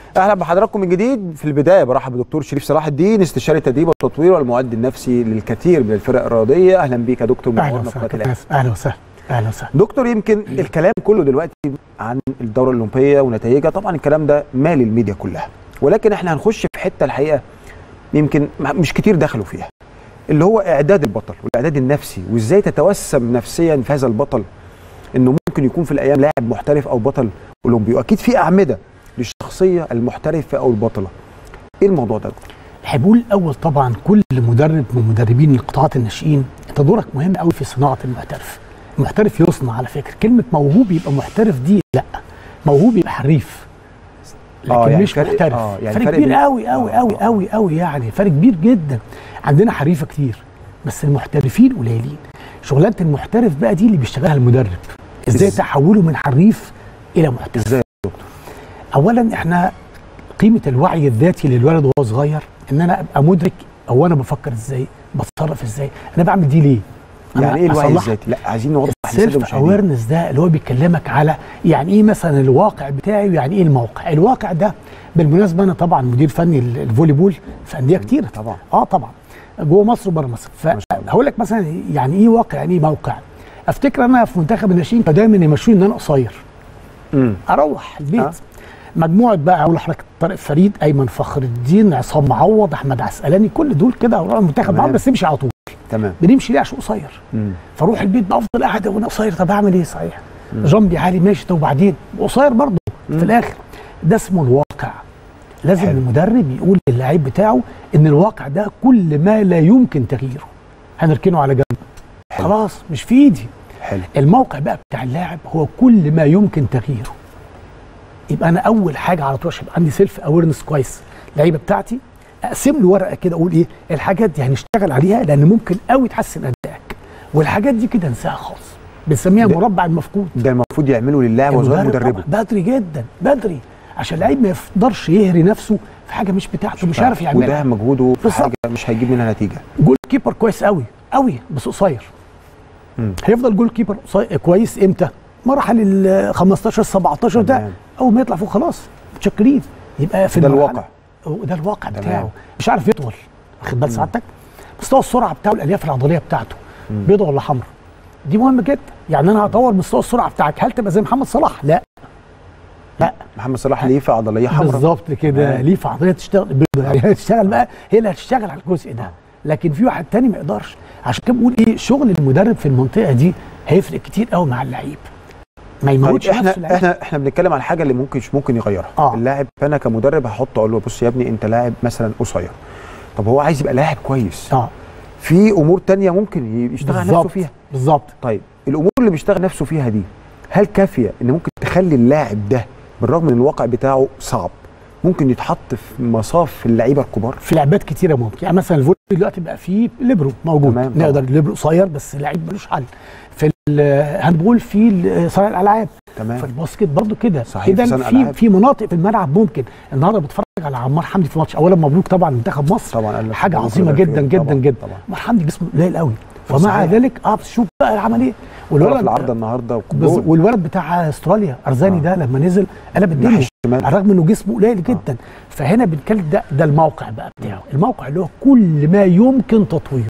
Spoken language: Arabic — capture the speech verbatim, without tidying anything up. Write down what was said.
اهلا بحضراتكم من جديد. في البدايه برحب بدكتور شريف صلاح الدين، استشاري التدريب والتطوير والمعد النفسي للكثير من الفرق الرياضيه. اهلا بيك يا دكتور. اهلا وسهلا. اهلا وسهلا. اهلا وسهلا دكتور. يمكن الكلام كله دلوقتي عن الدوره الاولمبيه ونتائجها، طبعا الكلام ده مال الميديا كلها، ولكن احنا هنخش في حته الحقيقه يمكن مش كتير دخلوا فيها، اللي هو اعداد البطل والاعداد النفسي، وازاي تتوسم نفسيا في هذا البطل انه ممكن يكون في الايام لاعب محترف او بطل اولمبي. واكيد في اعمده للشخصيه المحترفه او البطله. ايه الموضوع ده؟ الحبول الاول طبعا كل مدرب من مدربين القطاعات الناشئين انت دورك مهم قوي في صناعه المحترف. المحترف يصنع على فكره، كلمه موهوب يبقى محترف دي لا، موهوب يبقى حريف لكن آه يعني مش فرق محترف. آه يعني فرق, فرق كبير قوي قوي قوي قوي قوي، يعني فرق كبير جدا. عندنا حريفه كتير بس المحترفين قليلين. شغلانه المحترف بقى دي اللي بيشتغلها المدرب، ازاي تحوله من حريف الى محترف. ازاي يا دكتور؟ اولا احنا قيمه الوعي الذاتي للولد وهو صغير، ان انا ابقى مدرك هو انا بفكر ازاي، بتصرف ازاي، انا بعمل دي ليه. يعني ايه الوعي الذاتي؟ لا عايزين نوضح السيلف اويرنس ده اللي هو بيكلمك على يعني ايه مثلا الواقع بتاعي ويعني ايه الموقع. الواقع ده بالمناسبه انا طبعا مدير فني الفولي بول في انديه كتير طبعا اه طبعا جوه مصر وبره مصر. فهقول لك مثلا يعني ايه واقع يعني ايه موقع. افتكر انا في منتخب الناشئين فدايما يمشوني ان انا قصير، امم اروح البيت أه؟ مجموعه بقى اقول لحضرتك طارق فريد، ايمن فخر الدين، عصام معوض، احمد عسقلاني، كل دول كده اروح المنتخب معاهم بس امشي على طول. تمام. بنمشي ليه؟ عشان قصير. فاروح البيت بفضل قاعد وانا قصير. طب اعمل ايه صحيح؟ جنبي عالي ماشي، طب وبعدين قصير برضه في الاخر. ده اسمه الواقع. لازم حلو. المدرب يقول للاعب بتاعه ان الواقع ده كل ما لا يمكن تغييره هنركنه على جنب. حلو. خلاص مش في ايدي. حلو. الموقع بقى بتاع اللاعب هو كل ما يمكن تغييره. يبقى انا اول حاجه على طول يبقى عندي سيلف اويرنس كويس. اللعيبه بتاعتي اقسم له ورقه كده اقول ايه الحاجات دي هنشتغل عليها لان ممكن قوي تحسن ادائك، والحاجات دي كده انساها خالص. بنسميها مربع المفقود. ده المفروض يعمله للاعب وهو صغير مدربه بدري جدا بدري، عشان اللعيب ما يقدرش يهري نفسه في حاجه مش بتاعته، مش عارف يعملها وده مجهوده في حاجه مش هيجيب منها نتيجه. جول كيبر كويس قوي قوي بس قصير. هيفضل جول كيبر كويس امتى؟ مراحل ال خمستاشر سبعتاشر ده اول ما يطلع فوق خلاص متشكرين. يبقى في ده الواقع، ده الواقع بتاعه. مش عارف يطول، واخد بال سعادتك؟ مستوى السرعه بتاعه الالياف العضليه بتاعته بيضه ولا حمراء؟ دي مهمه جدا. يعني انا هطور مستوى السرعه بتاعك، هل تبقى زي محمد صلاح؟ لا لا، محمد صلاح ليفه عضليه حمراء بالظبط كده، ليفه عضليه تشتغل بيضه، يعني هتشتغل بقى هي اللي هتشتغل على الجزء ده، لكن في واحد تاني ما يقدرش. عشان كده بقول ايه، شغل المدرب في المنطقه دي هيفرق كتير قوي مع اللعيب. ما يموتش طيب احنا نفسه. احنا احنا بنتكلم على حاجه اللي ممكن مش ممكن يغيرها آه. اللاعب. فانا كمدرب هحطه اقول له بص يا ابني انت لاعب مثلا قصير، طب هو عايز يبقى لاعب كويس اه في امور تانية ممكن يشتغل نفسه فيها. بالظبط. طيب الامور اللي بيشتغل نفسه فيها دي هل كافيه ان ممكن تخلي اللاعب ده بالرغم من الواقع بتاعه صعب ممكن يتحط في مصاف اللعيبه الكبار؟ في لعبات كتيره ممكن، يعني مثلا الفولي دلوقتي بقى فيه ليبرو موجود، نقدر ليبرو قصير بس اللعيب ملوش حل. في الهاندبول في صانع الالعاب، تمام. في الباسكت برضه كده. صحيح. اذا في في مناطق في الملعب ممكن. النهارده بتفرج على عمار حمدي في ماتش، اولا مبروك طبعا منتخب مصر، طبعا حاجه عظيمه جدا جدا طبعًا جدا. عمار حمدي جسمه قليل قوي ومع ذلك اه شوف بقى عمل ايه. والولد في العرض النهارده والولد بتاع استراليا ارزاني آه. ده لما نزل قلب الدنيا على الرغم انه جسمه قليل جدا. آه. فهنا بنتكلم ده ده الموقع بقى بتاعه، الموقع اللي هو كل ما يمكن تطويره.